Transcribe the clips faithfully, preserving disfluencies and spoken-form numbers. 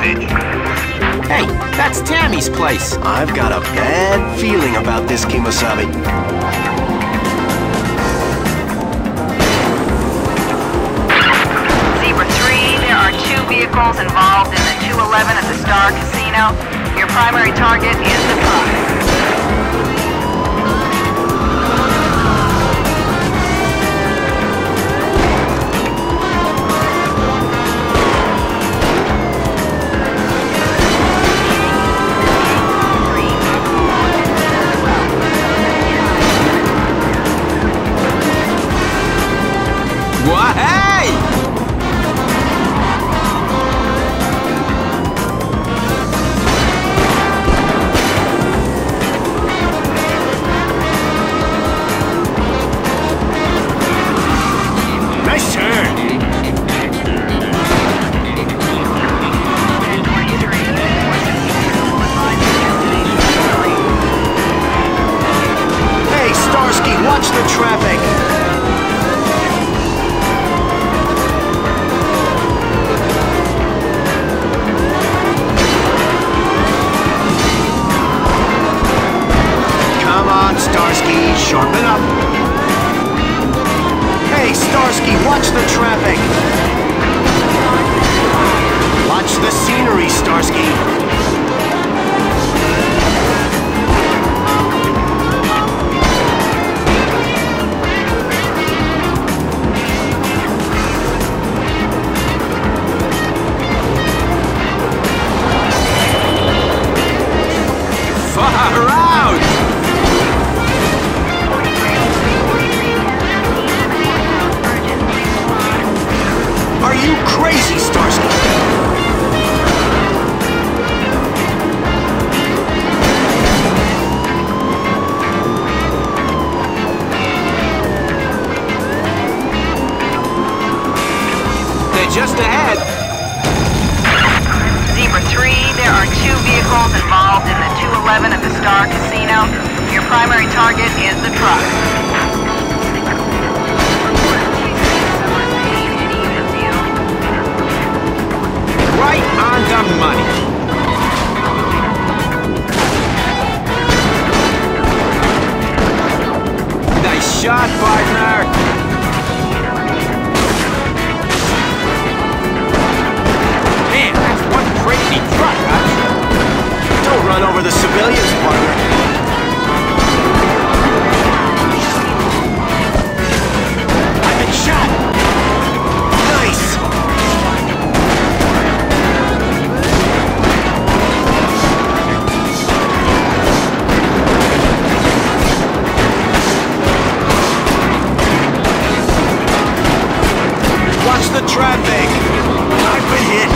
hostage. Hey, that's Tammy's place. I've got a bad feeling about this, Kemosabe. Zebra three, there are two vehicles involved in the two eleven at the Star Casino. Your primary target is the truck. What? Hey! Nice turn. Hey, Starsky, watch the traffic. Come on, Starsky, sharpen up. Hey, Starsky, watch the traffic. Watch the scenery, Starsky. Far out! Are you crazy, Starsky? They're just ahead. Zebra three, there are two vehicles involved in the two eleven at the Star Casino. Your primary target is the truck. Right on the money. Nice shot, partner. Man, that's one crazy truck, huh? Don't run over the civilians, partner. I've been shot. Nice. Watch the traffic. I've been hit.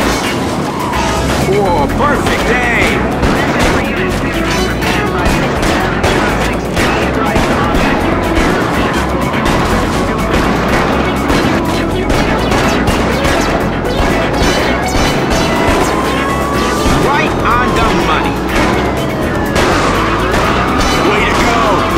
Whoa, perfect aim. Right on the money. Way to go.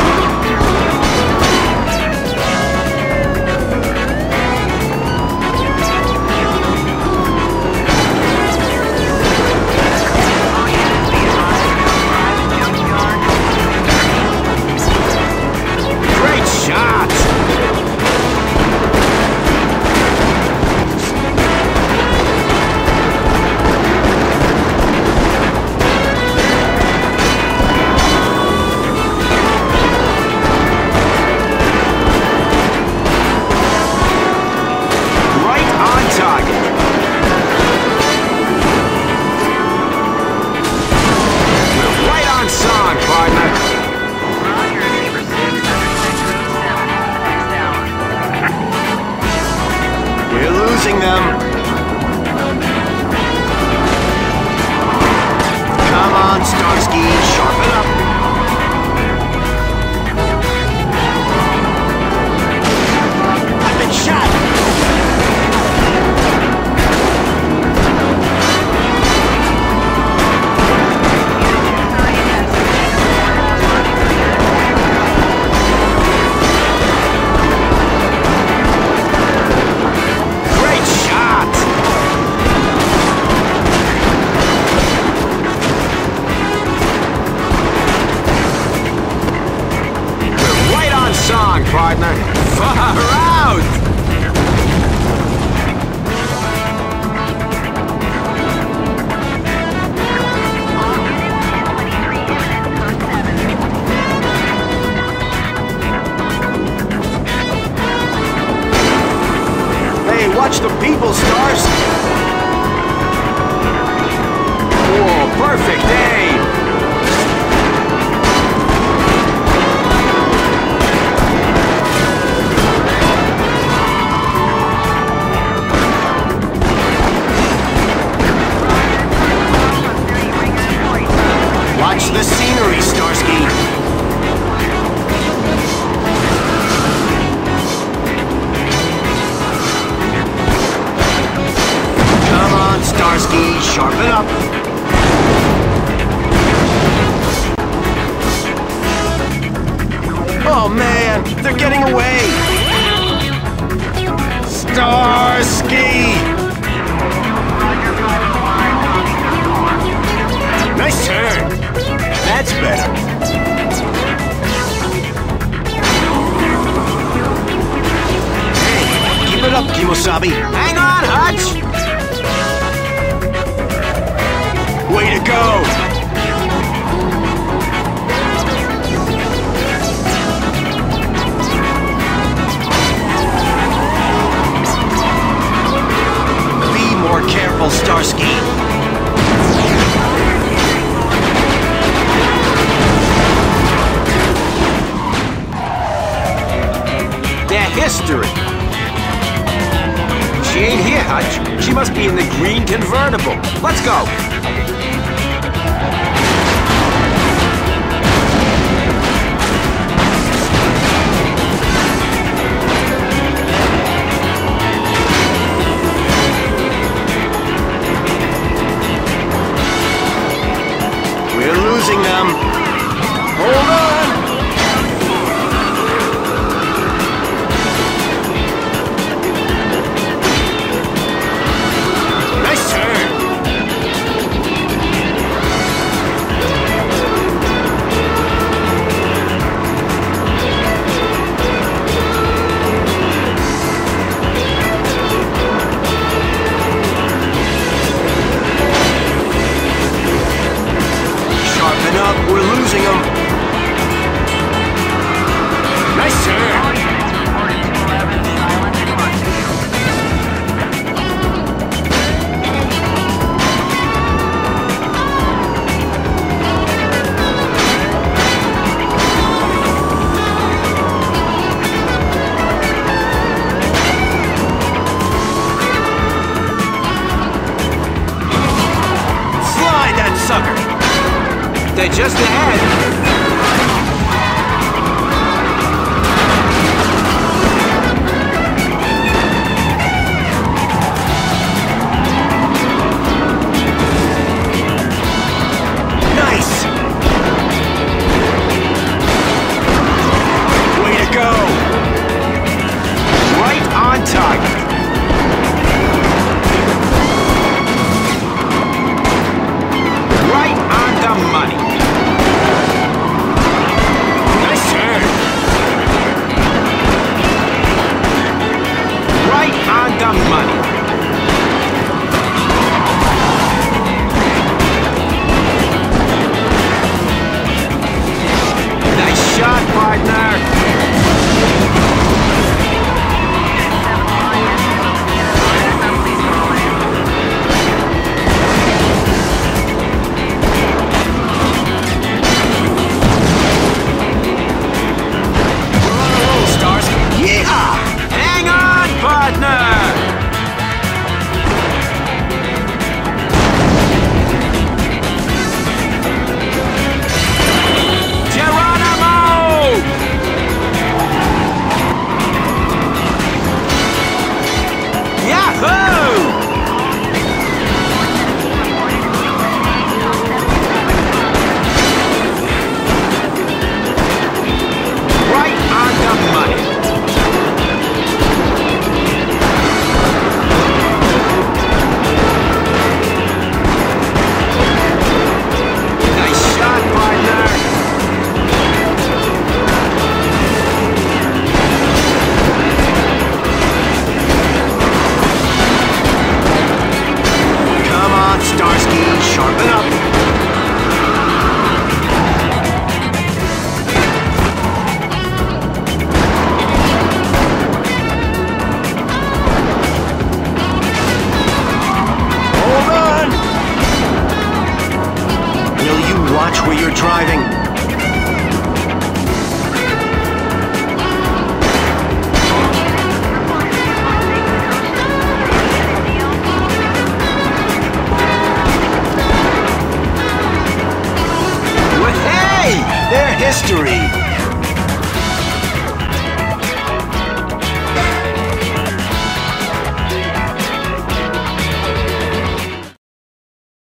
Starsky, sharpen up. Oh man, they're getting away! Starsky! Nice turn! That's better. Hey, keep it up, Kimosabi. Hang on, Hutch! Way to go! Be more careful, Starsky. Their history. She ain't here, Hutch. She must be in the green convertible. Let's go. We're losing them. Hold on! Nice turn! Sharpen up, we're losing them. Nice turn! All units reported two eleven, silent and Montague. Slide that sucker! They're just ahead. Nice! Way to go! Right on target. Right on the money. Nice turn! Right on the money. Nice shot, partner. Roll, Starsky! Yeah! Hang on, partner. Geronimo! Yahoo! Right on the money. Nice shot, partner. Come on, Starsky, sharpen up. Hold on! Will you watch where you're driving? Well, hey! Their history!